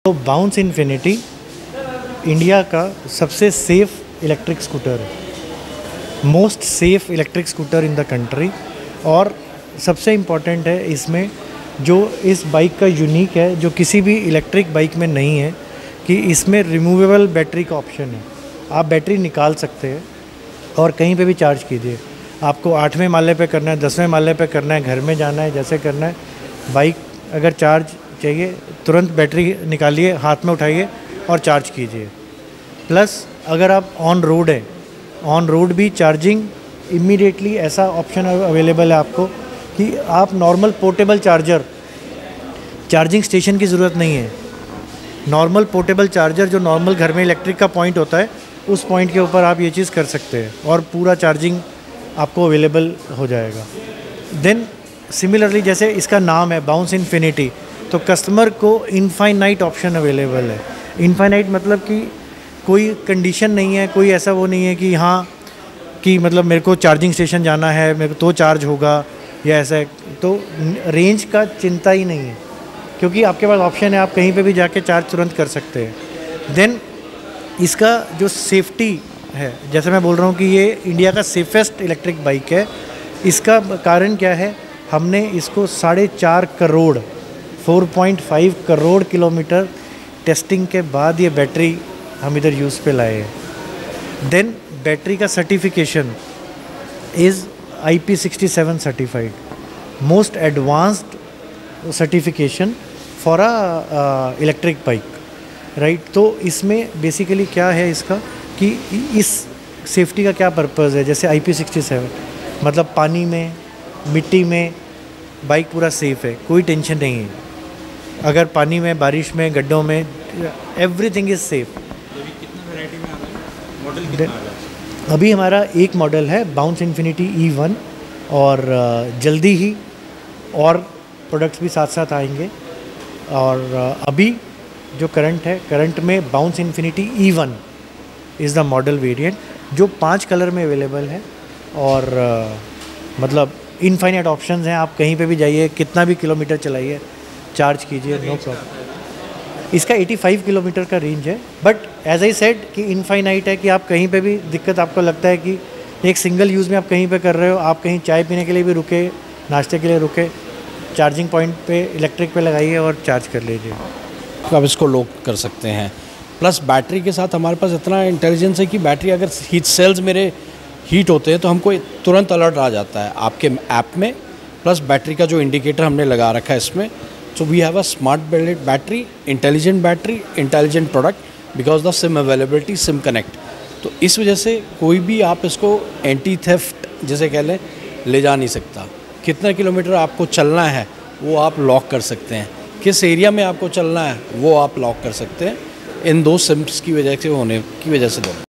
तो bounce infinity India का सबसे सेफ़ इलेक्ट्रिक स्कूटर है, most safe electric scooter in the country. और सबसे इम्पॉर्टेंट है इसमें जो इस बाइक का यूनिक है, जो किसी भी इलेक्ट्रिक बाइक में नहीं है, कि इसमें रिमूवेबल बैटरी का ऑप्शन है। आप बैटरी निकाल सकते हैं और कहीं पे भी चार्ज कीजिए। आपको 8वें माले पे करना है, 10वें माले पे करना है, घर में जाना है, जैसे करना है। बाइक अगर चार्ज चाहिए तुरंत बैटरी निकालिए, हाथ में उठाइए और चार्ज कीजिए। प्लस अगर आप ऑन रोड हैं, ऑन रोड भी चार्जिंग इमीडिएटली ऐसा ऑप्शन अवेलेबल है आपको कि आप नॉर्मल पोर्टेबल चार्जिंग स्टेशन की ज़रूरत नहीं है। नॉर्मल पोर्टेबल चार्जर जो नॉर्मल घर में इलेक्ट्रिक का पॉइंट होता है, उस पॉइंट के ऊपर आप ये चीज़ कर सकते हैं और पूरा चार्जिंग आपको अवेलेबल हो जाएगा। देन सिमिलरली जैसे इसका नाम है बाउंस इन्फिनिटी, तो कस्टमर को इनफाइनाइट ऑप्शन अवेलेबल है। इनफाइनाइट मतलब कि कोई कंडीशन नहीं है, कोई ऐसा वो नहीं है कि हाँ कि मतलब मेरे को चार्जिंग स्टेशन जाना है, मेरे को तो चार्ज होगा या ऐसा है। तो रेंज का चिंता ही नहीं है, क्योंकि आपके पास ऑप्शन है, आप कहीं पे भी जाके चार्ज तुरंत कर सकते हैं। देन इसका जो सेफ्टी है, जैसे मैं बोल रहा हूँ कि ये इंडिया का सेफेस्ट इलेक्ट्रिक बाइक है। इसका कारण क्या है, हमने इसको 4.5 करोड़ 4.5 करोड़ किलोमीटर टेस्टिंग के बाद ये बैटरी हम इधर यूज़ पे लाए हैं। देन बैटरी का certification is IP67 certified, most advanced certification for a electric bike, right. तो इसमें बेसिकली क्या है इसका कि इस सेफ्टी का क्या पर्पज़ है। जैसे IP67 मतलब पानी में, मिट्टी में बाइक पूरा सेफ़ है, कोई टेंशन नहीं है। अगर पानी में, बारिश में, गड्ढों में, एवरीथिंग इज़ सेफ़। कितना वैरायटी में आ रहा है, मॉडल कितना आ रहा है? अभी हमारा एक मॉडल है बाउंस इन्फिनिटी E1 और जल्दी ही और प्रोडक्ट्स भी साथ साथ आएंगे। और अभी जो करंट में Bounce Infinity E1 is the model variant, जो 5 कलर में अवेलेबल है। और मतलब इनफाइनाइट ऑप्शंस हैं, आप कहीं पे भी जाइए, कितना भी किलोमीटर चलाइए, चार्ज कीजिए, नो प्रॉब्लम। इसका 85 किलोमीटर का रेंज है, बट एज आई सेड कि इनफाइनाइट है कि आप कहीं पे भी दिक्कत आपको लगता है कि एक सिंगल यूज़ में आप कहीं पे कर रहे हो, आप कहीं चाय पीने के लिए भी रुके, नाश्ते के लिए रुके, चार्जिंग पॉइंट पे इलेक्ट्रिक पे लगाइए और चार्ज कर लीजिए। आप इसको लॉक कर सकते हैं। प्लस बैटरी के साथ हमारे पास इतना इंटेलिजेंस है कि बैटरी अगर हीट सेल्स मेरे हीट होते हैं तो हमको तुरंत अलर्ट आ जाता है आपके ऐप में। प्लस बैटरी का जो इंडिकेटर हमने लगा रखा है इसमें, so we have a smart battery, intelligent product because the SIM availability, SIM connect. तो इस वजह से कोई भी आप इसको एंटी थेफ्ट जैसे कह लें ले जा नहीं सकता। कितना किलोमीटर आपको चलना है वो आप लॉक कर सकते हैं, किस एरिया में आपको चलना है वो आप लॉक कर सकते हैं, इन 2 सिम्स की वजह से होने की वजह से।